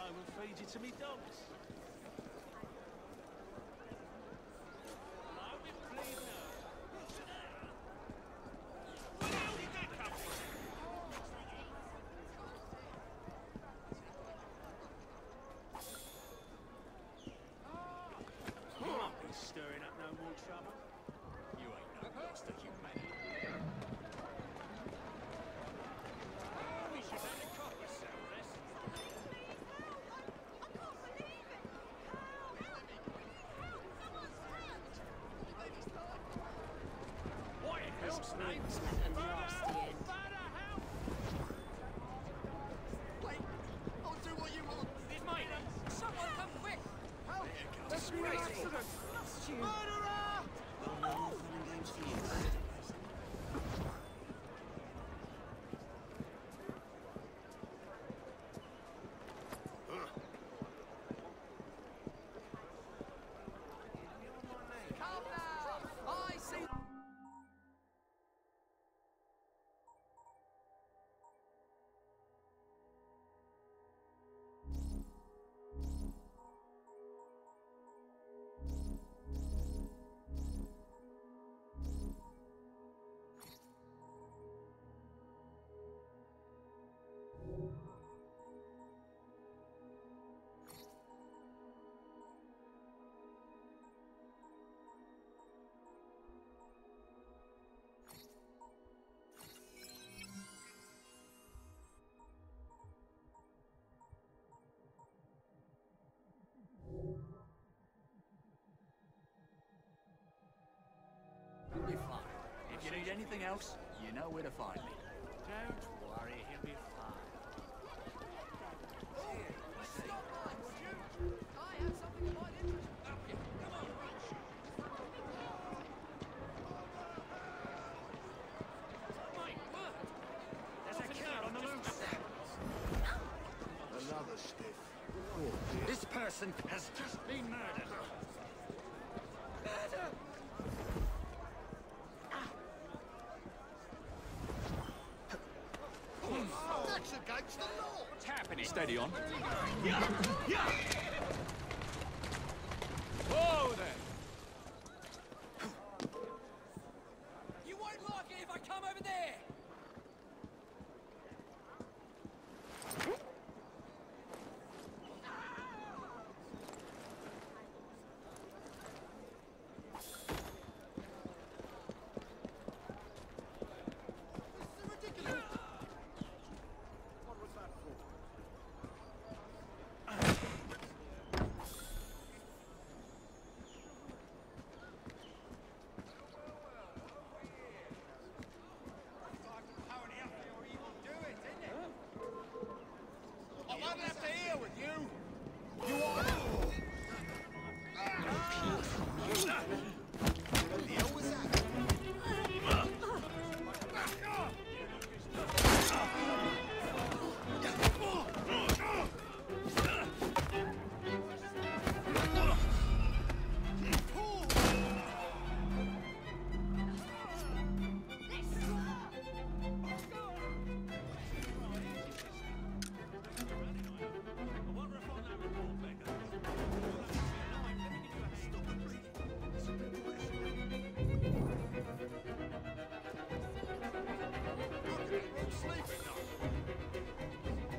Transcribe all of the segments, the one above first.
home and feed you to me dogs. Stirring up no more trouble. You ain't no lost to humanity. We should have a copper cell this. I can't believe it! What in hell's name? Wait, I'll do what you want. Mate, Someone come quick! help! That's an accident! Murderer! Come now! I see. You'll be fine. If you need anything else, you know where to find me. Don't worry, he'll be fine. I have something that might interest you. Come on. Mate, what? There's a killer on the loose. Another stiff. This person has just been murdered. That's against the law. What's happening? Steady on. Whoa there! You won't like it if I come over there! This is ridiculous. What was that for? I won't have to hear with you. You are. What the hell was that? I wonder if on that report, Becca. Stop the bleeding. Sleeping now.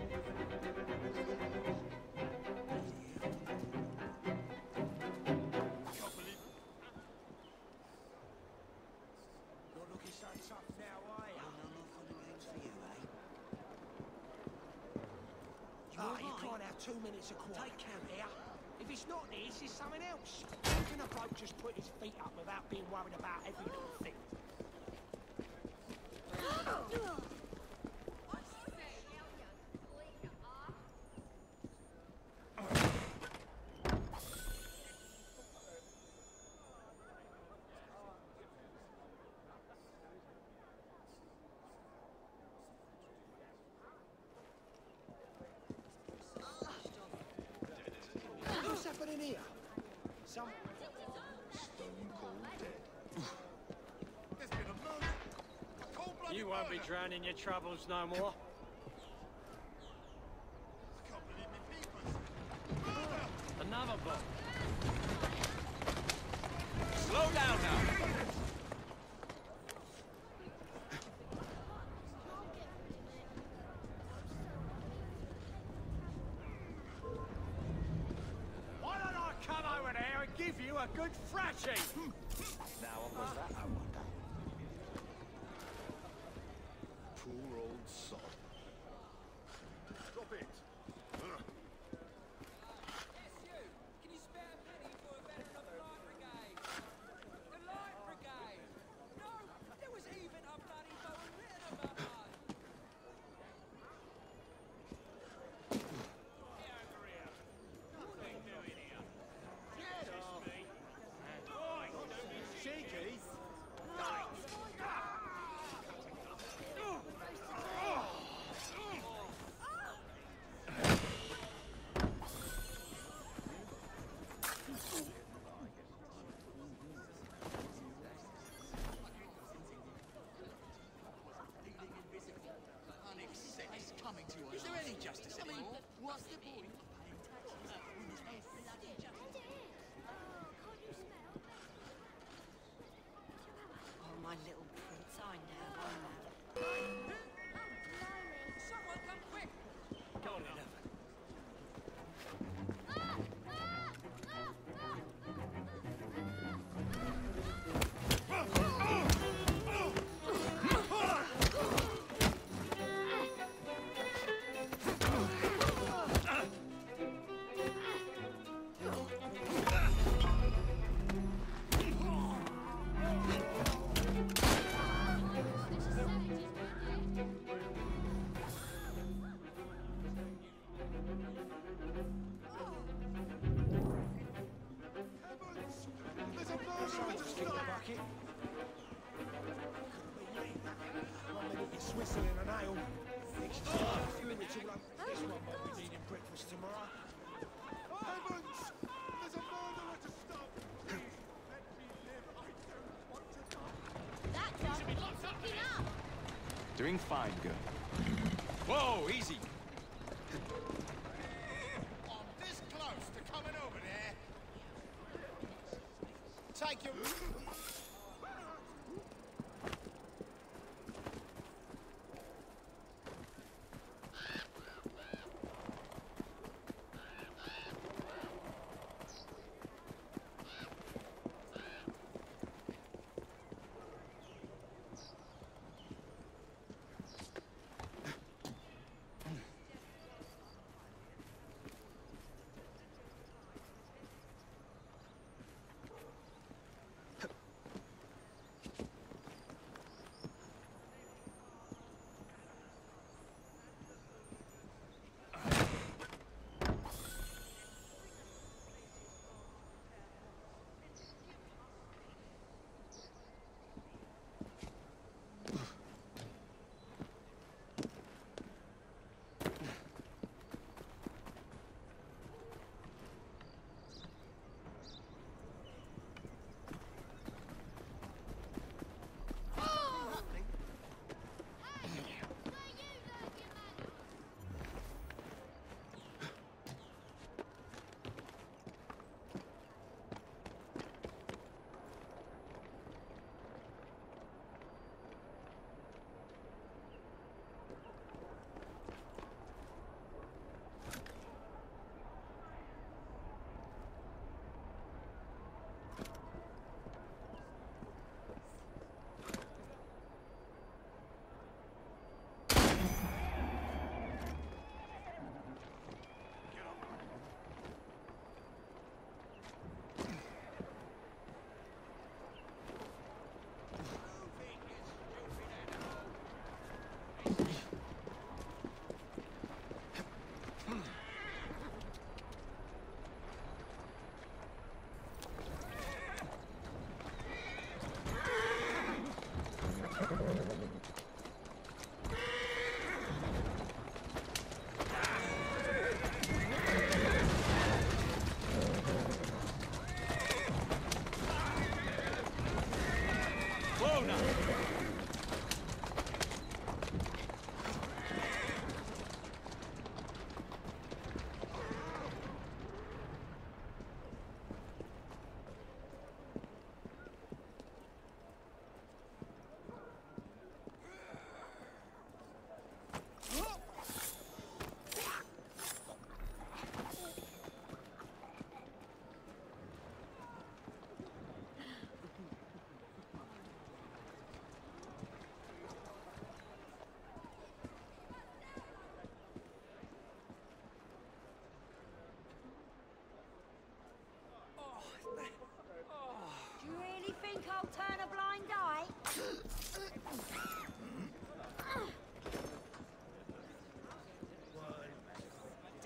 Not looking so tough now, are you? No fun and games for you, eh? You can't have 2 minutes of quiet. Take care here. If it's not this, it's something else. How can a bloke just put his feet up without being worried about every little thing? What's happening here? Some Stone cold dead. There's been a murder. A cold-blooded You won't be murder. drowning your troubles no more. I can't believe me peepers. give you a good thrashing. Now, what was that, I wonder? Poor old sod. Drop it. Yes, you. Can you spare a penny for a veteran of the Light Brigade? The Light Brigade! No, there was even a bloody poem written about us. Get over here. What are you doing here? Get off. Me. Right, Shakies. It's coming to us. Is there any justice anymore? What's the point? Oh, my little prince, I know. someone come quick. Go on, Eleven. There's a bird Someone on just the kicked the stop. bucket. Couldn't be me. 1 minute it's whistling a nail. Next it's all over. This one won't be needing breakfast tomorrow. Heavens! There's a murderer to stop. Please, let me live. I don't want to die. That dog keeps looking up. Doing fine, girl. Whoa, easy. I'm this close to coming over there. Take your...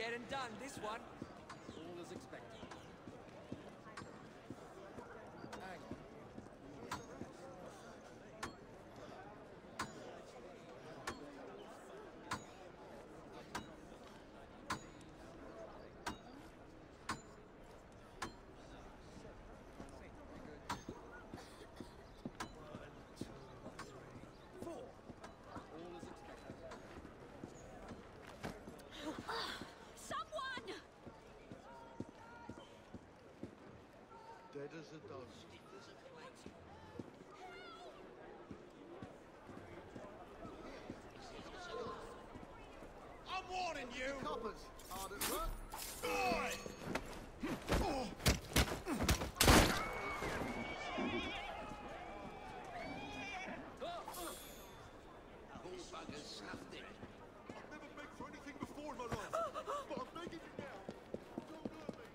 Scared and done, this one. All as expected. Hang on. Someone! Dead as a dozen. I'm warning you! Coppers, hard at work. I've never begged for anything before in my life, but I'm begging you now. Don't hurt me.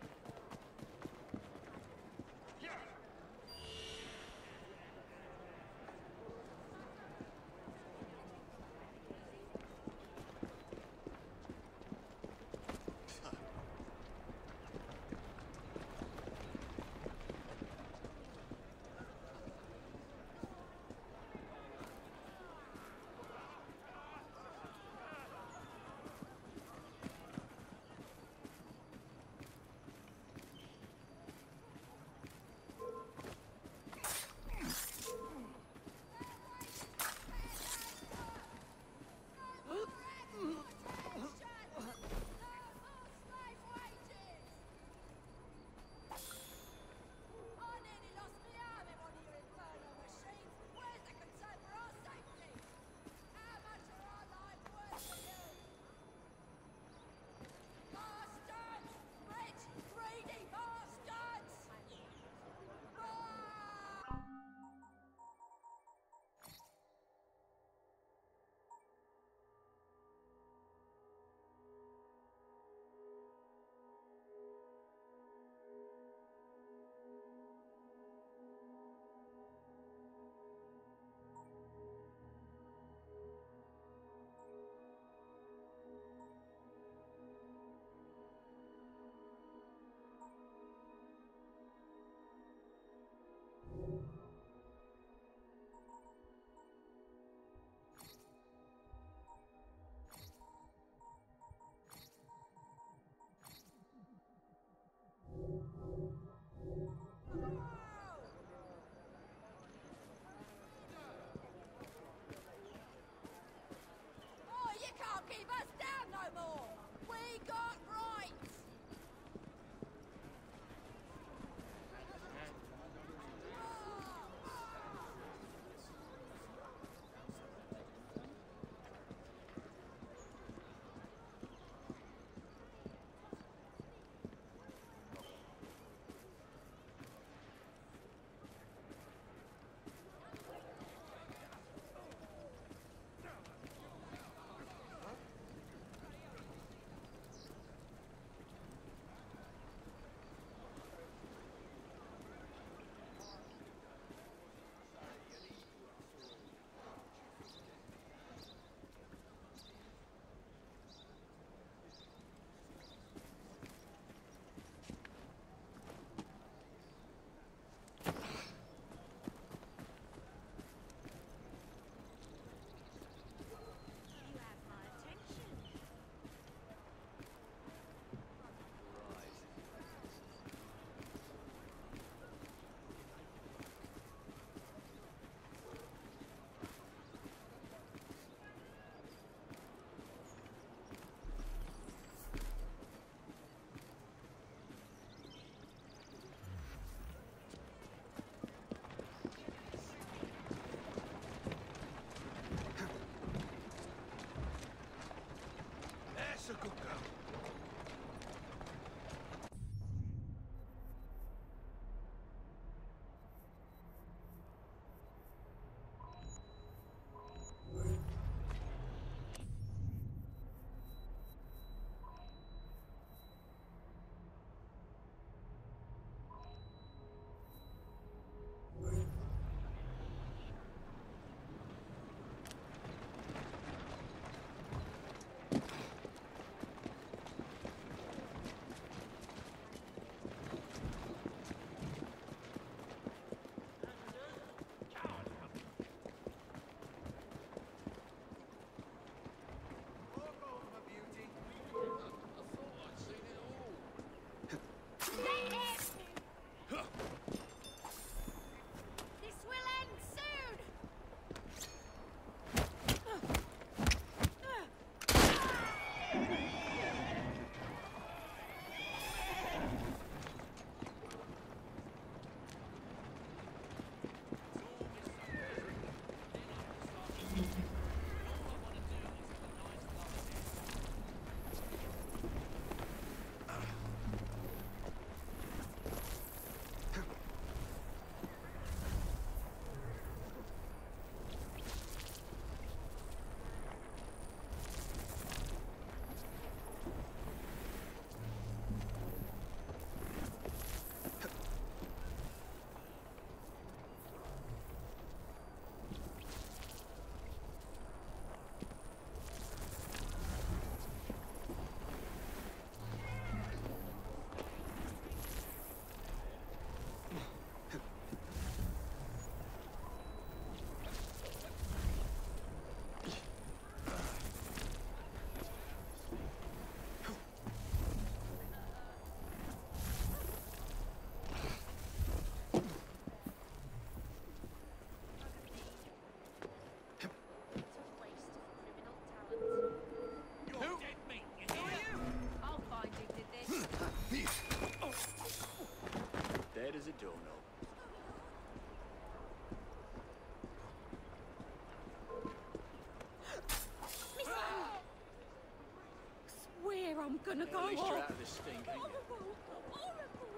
I'm gonna go At least you're off. out of this stink, ain't you? Horrible, horrible.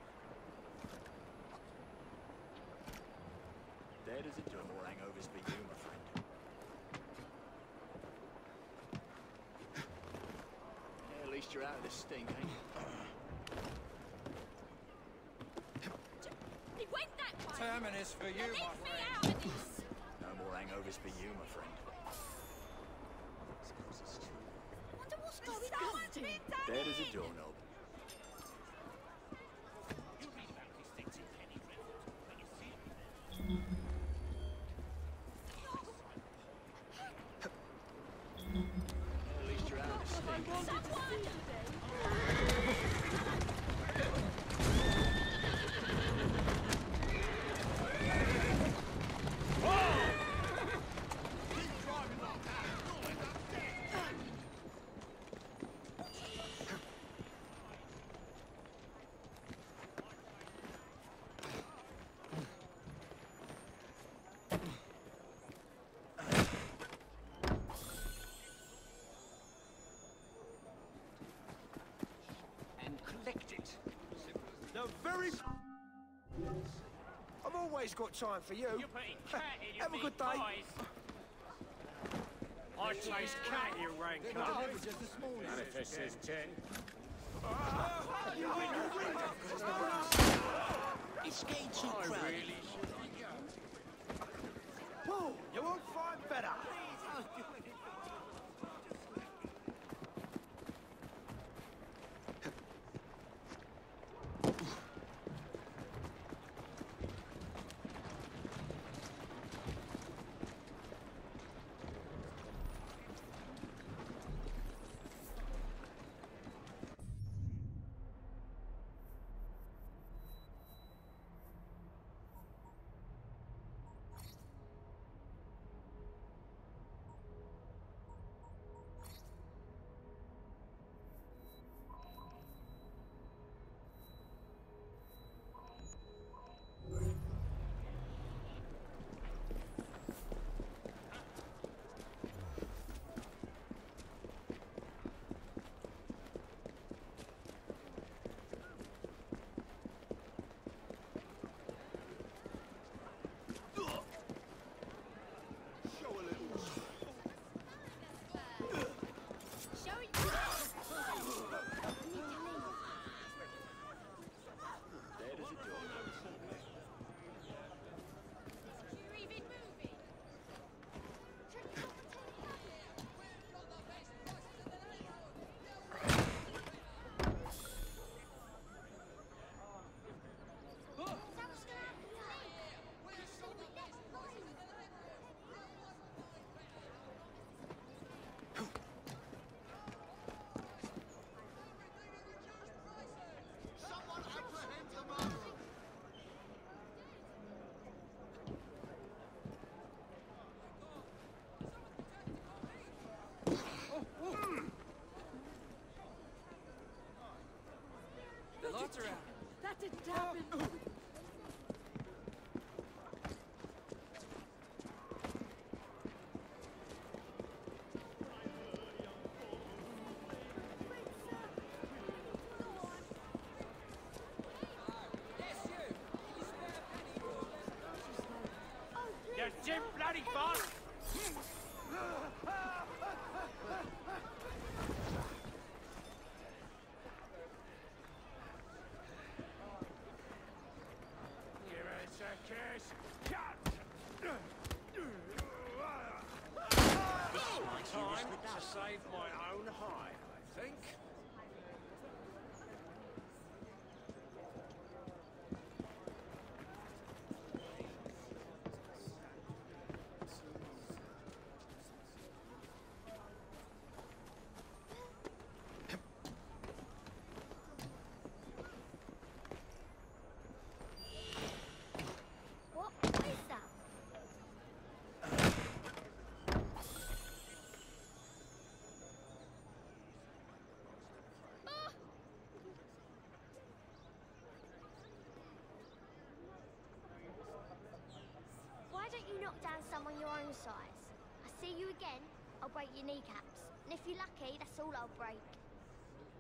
Dead as a door. No more hangovers for you, my friend. At least you're out of this stink, ain't you? He went that way. Terminus for you, Now my let me friend. out of this. No more hangovers for you, my friend. Wonder what's going on. Dead as a doorknob. At least you're out of this stink. And collect it. The very... I've always got time for you. You're putting cat in your Have a meat good day. pies. I taste cat, you rank up. Manifest says 10. It's getting too crowded. Whoa, you won't find better. Dead as a doorknob. You're even moving. The lights are out. That didn't happen. Yes, you. Can you spare a penny for a better... You Jim bloody fuck! You're a circus. Time to save my own hide, I think. What is that? Why don't you knock down someone your own size? I see you again, I'll break your kneecaps. And if you're lucky, that's all I'll break.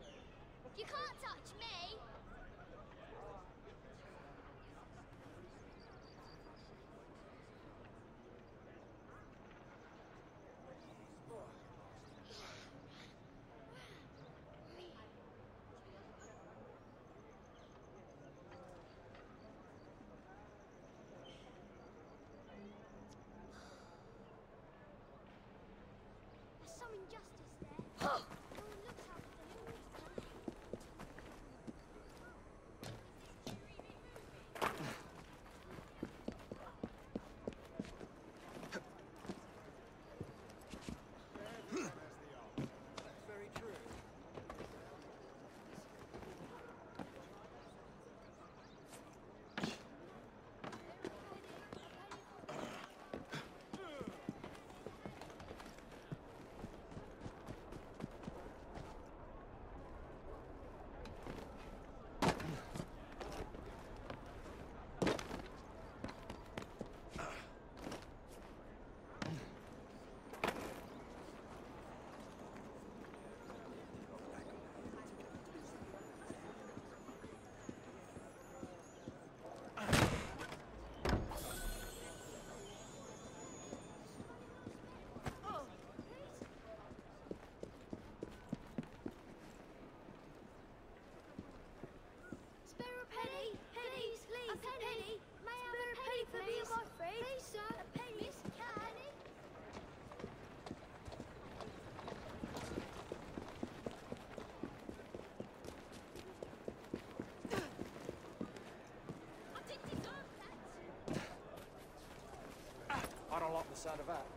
like the sound of that.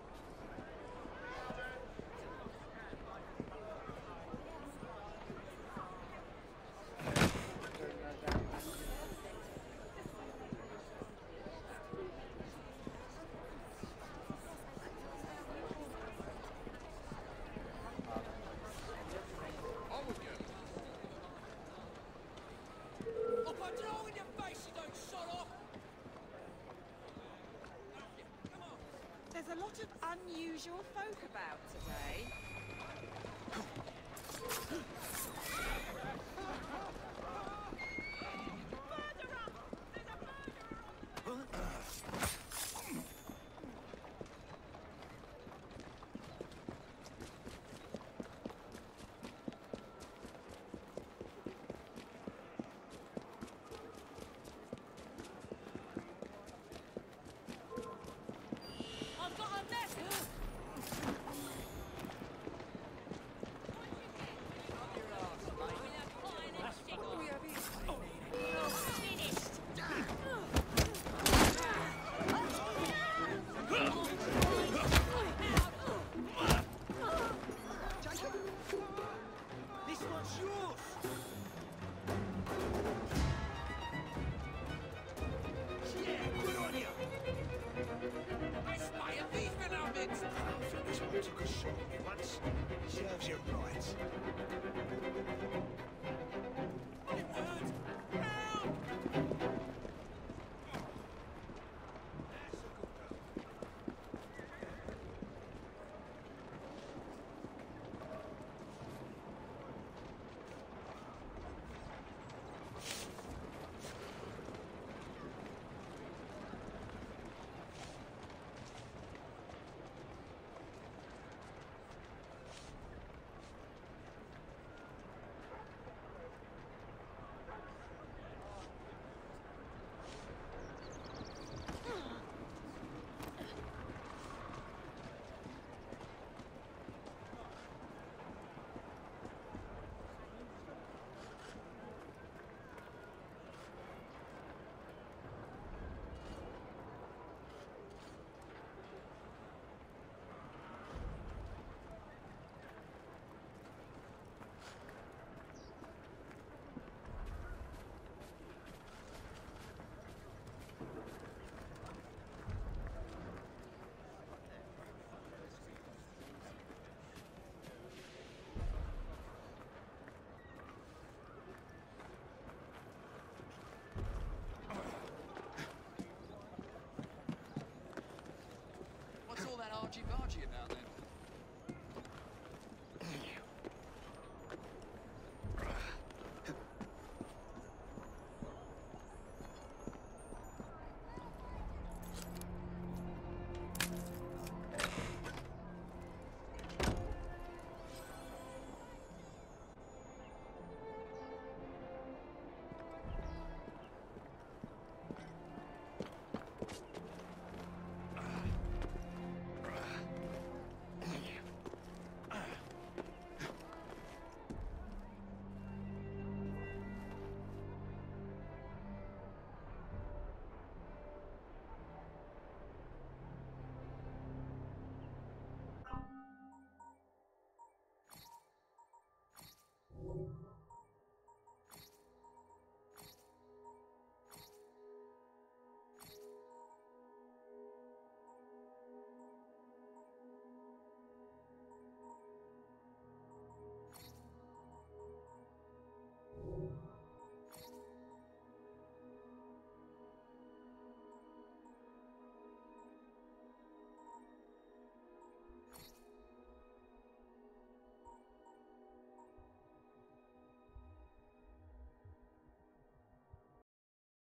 I'll put it all in your face, you don't sod off! Come on! There's a lot of unusual folk about today. I've got a mess! Jacob! This one's yours! Yeah, good on you! I spy a thief in our midst! I think this one took a shot at me once. Serves you right. It hurts! Help! That's a good girl. What's all that argy-bargy about then?